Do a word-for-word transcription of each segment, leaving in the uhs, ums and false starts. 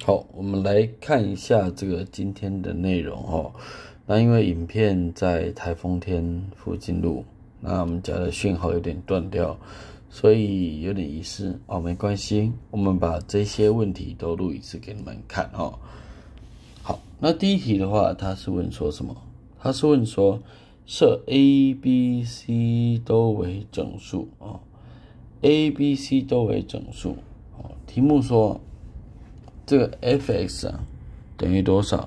好，我们来看一下这个今天的内容哦。那因为影片在台风天附近录，那我们家的讯号有点断掉，所以有点遗失哦，没关系，我们把这些问题都录一次给你们看哦。好，那第一题的话，它是问说什么？它是问说设 A、B、C 都为整数哦 ，A、B、C 都为整数哦。题目说这个 f(x) 啊等于多少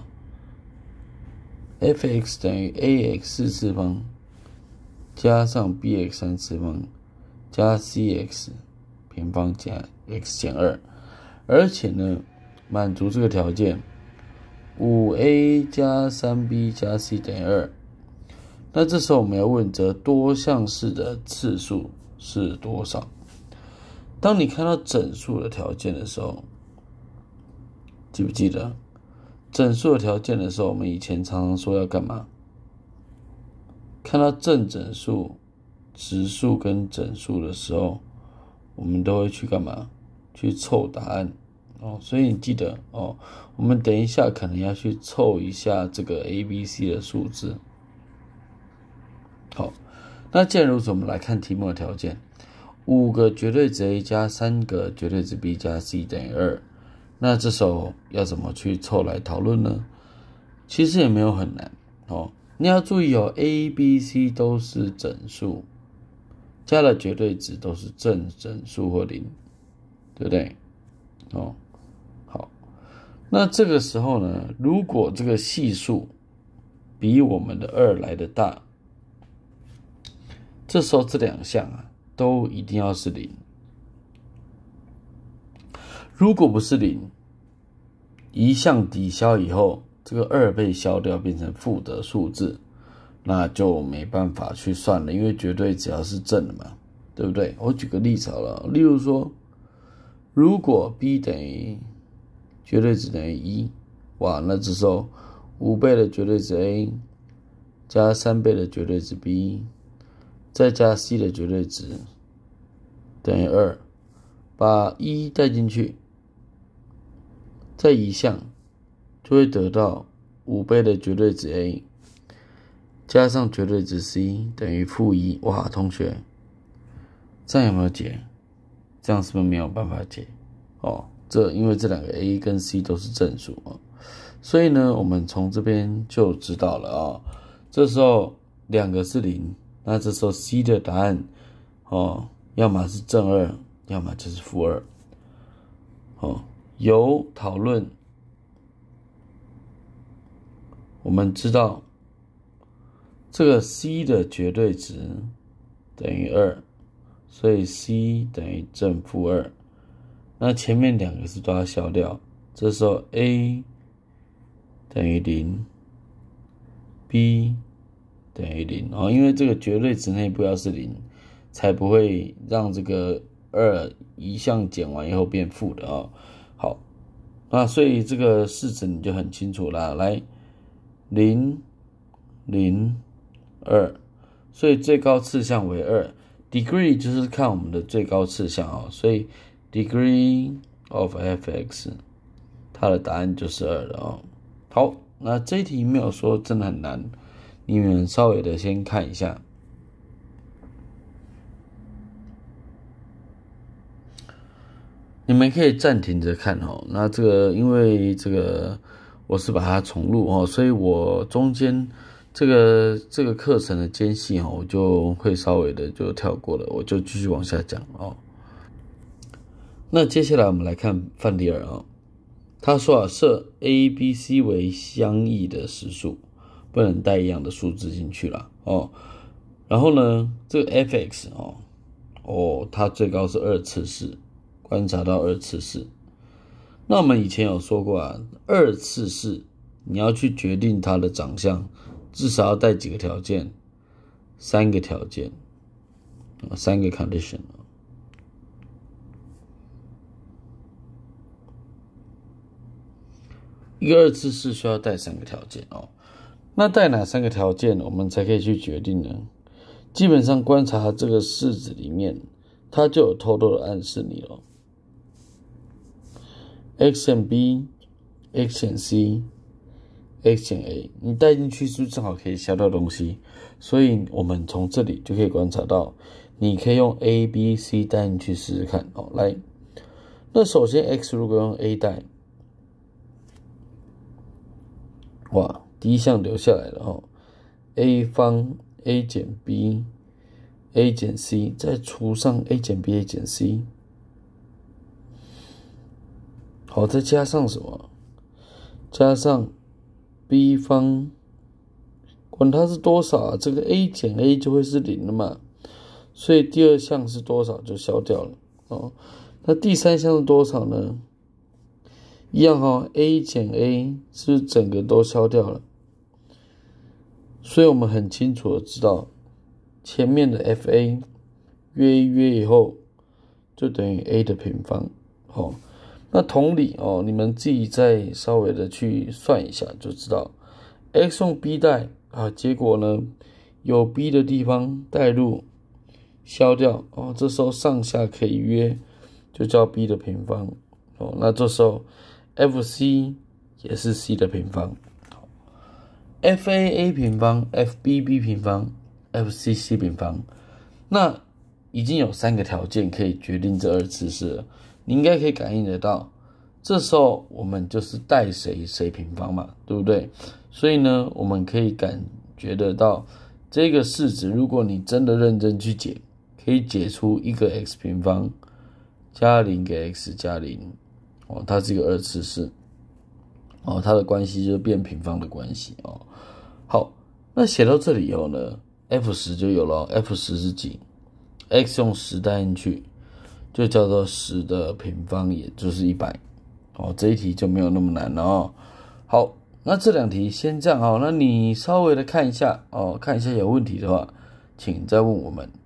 ？f(x) 等于 ax 四次方加上 bx 三次方加 cx 平方加 x 减二，而且呢，满足这个条件。五 a 加 三 b 加 c 等于二，那这时候我们要问这多项式的次数是多少？当你看到整数的条件的时候，记不记得整数的条件的时候，我们以前常常说要干嘛？看到正整数、质数跟整数的时候，我们都会去干嘛？去凑答案。哦，所以你记得哦，我们等一下可能要去凑一下这个 A、B、C 的数字。好，那既然如此，我们来看题目的条件：五个绝对值 A 加三个绝对值 B 加 C 等于二。那这时候要怎么去凑来讨论呢？其实也没有很难哦。你要注意哦 ，A、B、C 都是整数，加了绝对值都是正整数或零，对不对？哦。那这个时候呢，如果这个系数比我们的二来的大，这时候这两项啊都一定要是零。如果不是零，一项抵消以后，这个二被消掉变成负的数字，那就没办法去算了，因为绝对只要是正的嘛，对不对？我举个例子好了，例如说，如果 b 等于绝对值等于一，哇，那这时候五倍的绝对值 A 加三倍的绝对值 B 再加 C 的绝对值等于二，把一带进去，再移项，就会得到五倍的绝对值 A 加上绝对值 C 等于负一。哇，同学，这样有没有解？这样是不是没有办法解？哦。这因为这两个 A 跟 C 都是正数啊，所以呢，我们从这边就知道了啊。这时候两个是零，那这时候 C 的答案哦，要么是正二，要么就是负二。哦，由讨论我们知道这个 C 的绝对值等于二，所以 C 等于正负二。那前面两个是都要消掉，这时候 A 等于零 ，B 等于零哦，因为这个绝对值内部要是零，才不会让这个二一项减完以后变负的哦。好，那所以这个式子你就很清楚啦，来零零二，所以最高次项为二 ，degree 就是看我们的最高次项哦，所以。degree of f(x) 它的答案就是二了哦。好，那这一题没有说真的很难，你们稍微的先看一下。你们可以暂停着看哦。那这个因为这个我是把它重录哦，所以我中间这个这个课程的间隙哦，我就会稍微的就跳过了，我就继续往下讲哦。那接下来我们来看范例二啊，他说啊，设 A、B、C 为相异的实数，不能带一样的数字进去啦哦。然后呢，这个 f(x) 哦，哦，它最高是二次式，观察到二次式。那我们以前有说过啊，二次式你要去决定它的长相，至少要带几个条件？三个条件，三个 condition。一个二次式需要带三个条件哦，那带哪三个条件我们才可以去决定呢？基本上观察这个式子里面，它就有偷偷的暗示你了。x and b x 减 c，x 减 a， 你带进去是不是正好可以消掉东西？所以我们从这里就可以观察到，你可以用 a、b、c 带进去试试看哦。来，那首先 x 如果用 a 带，哇，第一项留下来了哦 ，a 方 a 减 b，a 减 c， 再除上 a 减 b，a 减 c， 好，再加上什么？加上 b 方。管它是多少啊，这个 a 减 a 就会是零了嘛，所以第二项是多少就消掉了哦。那第三项是多少呢？一样哦 ，a 减 a 是不是整个都消掉了？所以我们很清楚的知道，前面的 fa 约一约以后就等于 a 的平方哦。那同理哦，你们自己再稍微的去算一下就知道 ，x 用 b 代。啊，结果呢，有 b 的地方带入消掉哦，这时候上下可以约，就叫 b 的平方哦。那这时候 fc 也是 c 的平方 ，fa a 平方 ，fb b 平方 ，fc c 平方。那已经有三个条件可以决定这二次式了，你应该可以感应得到。这时候我们就是带谁谁平方嘛，对不对？所以呢，我们可以感觉得到这个式子，如果你真的认真去解，可以解出一个 x 平方加零给 x 加零哦，它是一个二次式哦，它的关系就是变平方的关系哦。好，那写到这里以后呢 ，f 十 就有了、哦、，f 十 是几 ？x 用十带进去，就叫做十的平方，也就是一百。哦，这一题就没有那么难了哦。好，那这两题先这样哦。那你稍微的看一下哦，看一下有问题的话，请再问我们。